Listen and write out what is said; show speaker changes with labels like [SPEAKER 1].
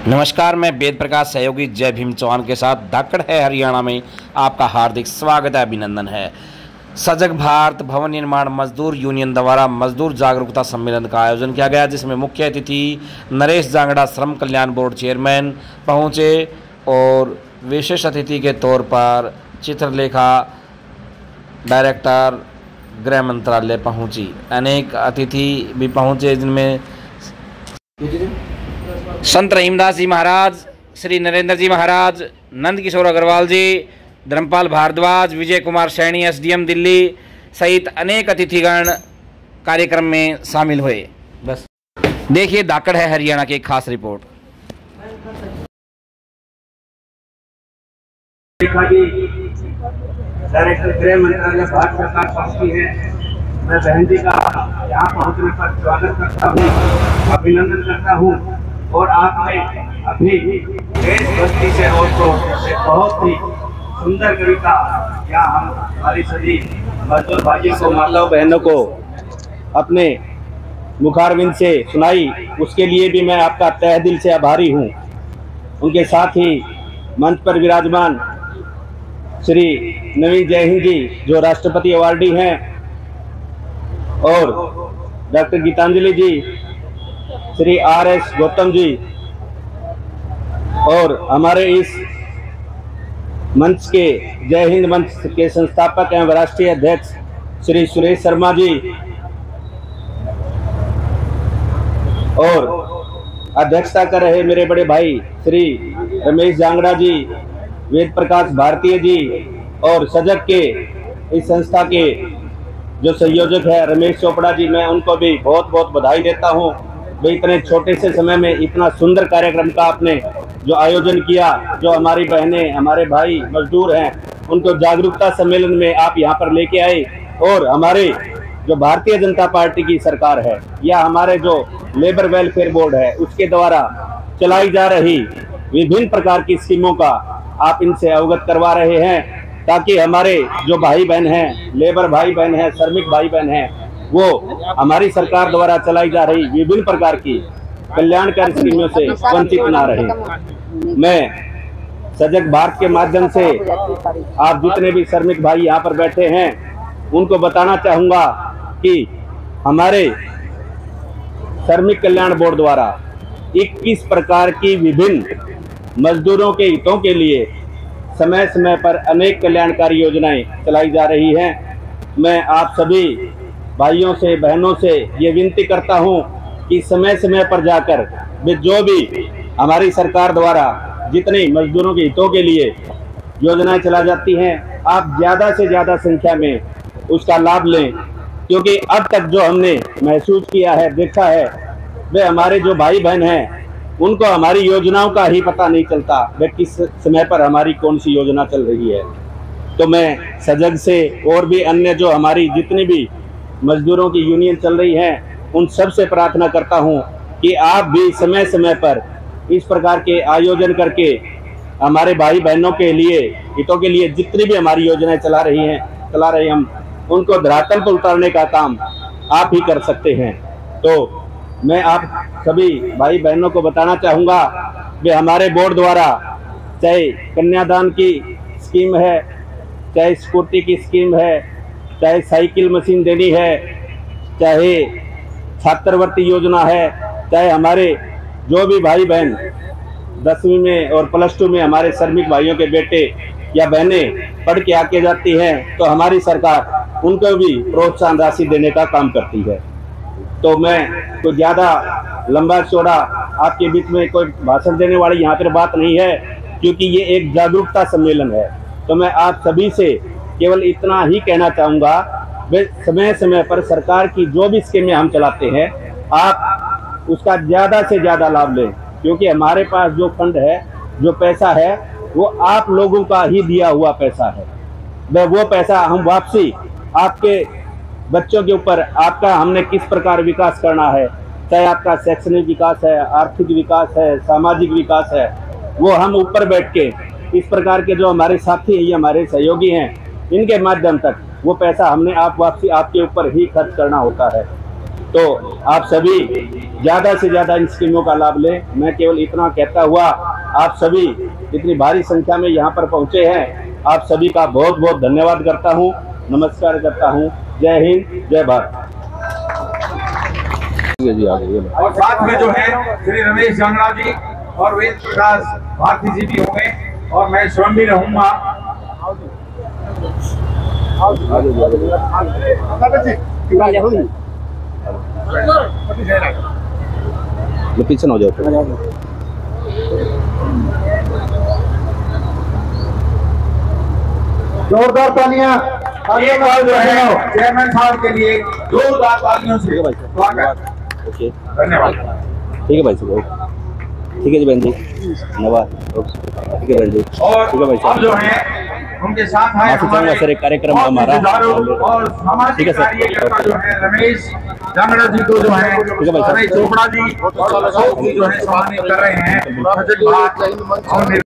[SPEAKER 1] नमस्कार, मैं वेद प्रकाश सहयोगी जय भीम चौहान के साथ धाकड़ है हरियाणा में आपका हार्दिक स्वागत है, अभिनंदन है। सजग भारत भवन निर्माण मजदूर यूनियन द्वारा मजदूर जागरूकता सम्मेलन का आयोजन किया गया, जिसमें मुख्य अतिथि नरेश जांगड़ा श्रम कल्याण बोर्ड चेयरमैन पहुंचे और विशेष अतिथि के तौर पर चित्रलेखा डायरेक्टर गृह मंत्रालय पहुंची। अनेक अतिथि भी पहुंचे, जिनमें संत रहीमदास जी महाराज, श्री नरेंद्र जी महाराज, नंद किशोर अग्रवाल जी, धर्मपाल भारद्वाज, विजय कुमार सैनी एसडीएम दिल्ली सहित अनेक अतिथिगण कार्यक्रम में शामिल हुए। बस देखिए धाकड़ है हरियाणा की एक खास रिपोर्ट।
[SPEAKER 2] डायरेक्टर गृह मंत्रालय भारत सरकार पहुंची है। मैं बहन जी का यहाँ पहुंचने पर स्वागत करता हूँ, अभिनंदन करता हूँ। और आपने अभी देशभक्ति से और तो बहुत ही सुंदर कविता यहाँ हम हमारी सभी मजदूर भाइयों को, माताओं बहनों को अपने मुखारविंद से सुनाई, उसके लिए भी मैं आपका तहे दिल से आभारी हूँ। उनके साथ ही मंच पर विराजमान श्री नवीन जय हिंद जी, जो राष्ट्रपति अवार्डी हैं, और डॉक्टर गीतांजलि जी, श्री आर.एस. गौतम जी, और हमारे इस मंच के जय हिंद मंच के संस्थापक एवं राष्ट्रीय अध्यक्ष श्री सुरेश शर्मा जी, और अध्यक्षता कर रहे मेरे बड़े भाई श्री रमेश जांगड़ा जी, वेद प्रकाश भारतीय जी, और सजग के इस संस्था के जो संयोजक है रमेश चोपड़ा जी, मैं उनको भी बहुत बहुत बधाई देता हूँ। वे इतने छोटे से समय में इतना सुंदर कार्यक्रम का आपने जो आयोजन किया, जो हमारी बहनें, हमारे भाई मजदूर हैं, उनको जागरूकता सम्मेलन में आप यहाँ पर लेके आए। और हमारे जो भारतीय जनता पार्टी की सरकार है या हमारे जो लेबर वेलफेयर बोर्ड है, उसके द्वारा चलाई जा रही विभिन्न प्रकार की स्कीमों का आप इनसे अवगत करवा रहे हैं, ताकि हमारे जो भाई बहन हैं, लेबर भाई बहन हैं, श्रमिक भाई बहन हैं, वो हमारी सरकार द्वारा चलाई जा रही विभिन्न प्रकार की कल्याणकारी स्कीमों से वंचित ना रहे। मैं सजग भारत के माध्यम से आप जितने भी श्रमिक भाई यहाँ पर बैठे हैं, उनको बताना चाहूँगा कि हमारे श्रमिक कल्याण बोर्ड द्वारा 21 प्रकार की विभिन्न मजदूरों के हितों के लिए समय समय पर अनेक कल्याणकारी योजनाएं चलाई जा रही हैं। मैं आप सभी भाइयों से, बहनों से ये विनती करता हूं कि समय समय पर जाकर वे जो भी हमारी सरकार द्वारा जितनी मजदूरों के हितों के लिए योजनाएं चलाई जाती हैं, आप ज़्यादा से ज़्यादा संख्या में उसका लाभ लें, क्योंकि अब तक जो हमने महसूस किया है, देखा है, वे हमारे जो भाई बहन हैं, उनको हमारी योजनाओं का ही पता नहीं चलता, वे किस समय पर हमारी कौन सी योजना चल रही है। तो मैं सजग से और भी अन्य जो हमारी जितनी भी मजदूरों की यूनियन चल रही है, उन सब से प्रार्थना करता हूं कि आप भी समय समय पर इस प्रकार के आयोजन करके हमारे भाई बहनों के लिए, हितों के लिए जितनी भी हमारी योजनाएं चला रहे हम उनको धरातल पर उतारने का काम आप ही कर सकते हैं। तो मैं आप सभी भाई बहनों को बताना चाहूँगा कि हमारे बोर्ड द्वारा चाहे कन्यादान की स्कीम है, चाहे स्कूटी की स्कीम है, चाहे साइकिल मशीन देनी है, चाहे छात्रवृत्ति योजना है, चाहे हमारे जो भी भाई बहन 10वीं में और +2 में हमारे श्रमिक भाइयों के बेटे या बहनें पढ़ के आके जाती हैं, तो हमारी सरकार उनको भी प्रोत्साहन राशि देने का काम करती है। तो मैं कोई ज़्यादा लंबा चौड़ा आपके बीच में कोई भाषण देने वाली यहाँ पर बात नहीं है, क्योंकि ये एक जागरूकता सम्मेलन है। तो मैं आप सभी से केवल इतना ही कहना चाहूँगा, वे समय समय पर सरकार की जो भी स्कीमें हम चलाते हैं, आप उसका ज़्यादा से ज़्यादा लाभ लें, क्योंकि हमारे पास जो फंड है, जो पैसा है, वो आप लोगों का ही दिया हुआ पैसा है। वह वो पैसा हम वापसी आपके बच्चों के ऊपर, आपका हमने किस प्रकार विकास करना है, चाहे आपका शैक्षणिक विकास है, आर्थिक विकास है, सामाजिक विकास है, वो हम ऊपर बैठ के इस प्रकार के जो हमारे साथी हैं, ये हमारे सहयोगी हैं, इनके माध्यम तक वो पैसा हमने आप वापसी आपके ऊपर ही खर्च करना होता है। तो आप सभी ज़्यादा से ज़्यादा इन स्कीमों का लाभ लें। मैं केवल इतना कहता हुआ आप सभी इतनी भारी संख्या में यहाँ पर पहुँचे हैं, आप सभी का बहुत बहुत धन्यवाद करता हूँ, नमस्कार करता हूँ। जय हिंद, जय भारत।
[SPEAKER 3] और साथ में जो है श्री रमेश जांगड़ा जी और वेद प्रकाश भारती जी भी होंगे और मैं स्वयं भी रहूंगा।
[SPEAKER 2] पीछे न हो जाओ।
[SPEAKER 3] जोरदार तालियां चेयरमैन साहब के लिए, जोरदार तालियों से स्वागत। धन्यवाद।
[SPEAKER 2] ठीक है भाई साहब, ठीक है जी बहन जी, धन्यवाद। ठीक है बहन जी,
[SPEAKER 3] और
[SPEAKER 2] ठीक है भाई साहब।
[SPEAKER 3] जो है उनके साथ है
[SPEAKER 2] हमारे सर एक कार्यक्रम हमारा
[SPEAKER 3] और सामाजिक कार्यकर्ता जो है रमेश जांगड़ा जी को जो है
[SPEAKER 2] भाई साहब।
[SPEAKER 3] चोपड़ा जी और जो है सम्मानित कर रहे हैं।